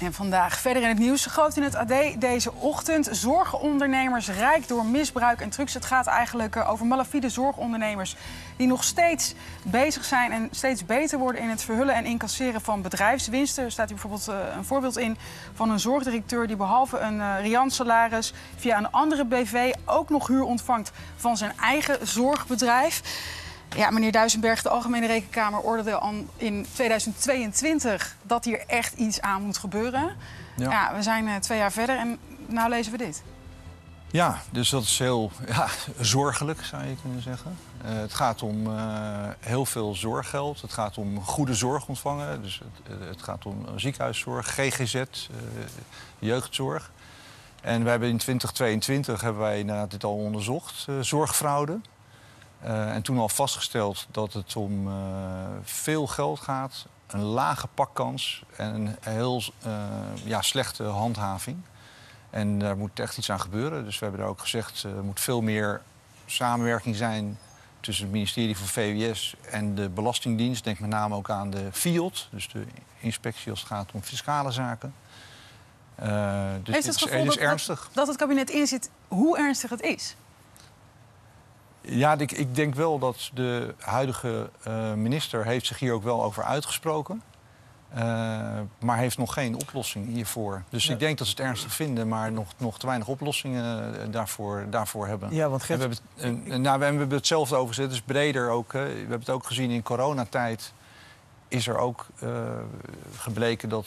En vandaag verder in het nieuws. Groot in het AD deze ochtend. Zorgondernemers rijk door misbruik en drugs. Het gaat eigenlijk over malafide zorgondernemers die nog steeds bezig zijn en steeds beter worden in het verhullen en incasseren van bedrijfswinsten. Er staat hier bijvoorbeeld een voorbeeld in van een zorgdirecteur die behalve een riant-salaris via een andere BV ook nog huur ontvangt van zijn eigen zorgbedrijf. Ja, meneer Duisenberg, de Algemene Rekenkamer oordeelde al in 2022 dat hier echt iets aan moet gebeuren. Ja, we zijn 2 jaar verder en nou lezen we dit. Ja, dus dat is heel zorgelijk, zou je kunnen zeggen. Het gaat om heel veel zorggeld. Het gaat om goede zorg ontvangen. Dus het gaat om ziekenhuiszorg, GGZ, jeugdzorg. En we hebben in 2022 hebben wij dit al onderzocht, zorgfraude. En toen al vastgesteld dat het om veel geld gaat, een lage pakkans en een heel slechte handhaving. En daar moet echt iets aan gebeuren. Dus we hebben er ook gezegd, er moet veel meer samenwerking zijn tussen het ministerie van VWS en de Belastingdienst. Denk met name ook aan de FIOD, dus de inspectie als het gaat om fiscale zaken. Dus heeft het gevoel is ernstig. Dat het kabinet inziet hoe ernstig het is? Ja, ik denk wel dat de huidige minister heeft zich hier ook wel over uitgesproken. Maar heeft nog geen oplossing hiervoor. Dus ik denk dat ze het ernstig vinden, maar nog te weinig oplossingen daarvoor hebben. Ja, want we hebben hetzelfde over gezet, dus breder ook. We hebben het ook gezien in coronatijd. Is er ook gebleken dat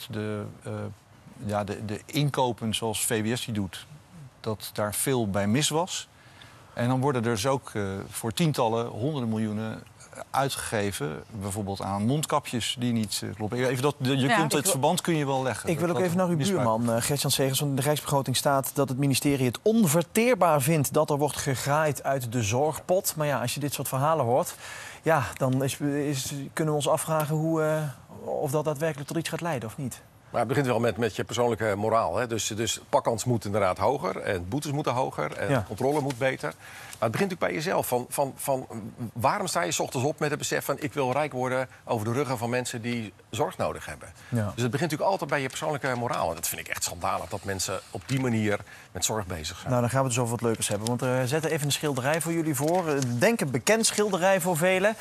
de inkopen zoals VWS die doet, dat daar veel bij mis was. En dan worden er dus ook voor tientallen, honderden miljoenen uitgegeven. Bijvoorbeeld aan mondkapjes die niet kloppen. Het verband kun je wel leggen. Ik wil ook even naar uw buurman, Gert-Jan Segers. Want in de Rijksbegroting staat dat het ministerie het onverteerbaar vindt dat er wordt gegraaid uit de zorgpot. Maar ja, als je dit soort verhalen hoort, ja, dan kunnen we ons afvragen of dat daadwerkelijk tot iets gaat leiden of niet. Maar het begint wel met je persoonlijke moraal. Hè? Dus pakkans moet inderdaad hoger en boetes moeten hoger en de controle moet beter. Maar het begint natuurlijk bij jezelf. Van waarom sta je 's ochtends op met het besef van ik wil rijk worden over de ruggen van mensen die zorg nodig hebben. Ja. Dus het begint natuurlijk altijd bij je persoonlijke moraal. En dat vind ik echt schandalig dat mensen op die manier met zorg bezig zijn. Nou, dan gaan we dus over wat leukers hebben. Want we zetten even een schilderij voor jullie voor. Denk een bekend schilderij voor velen.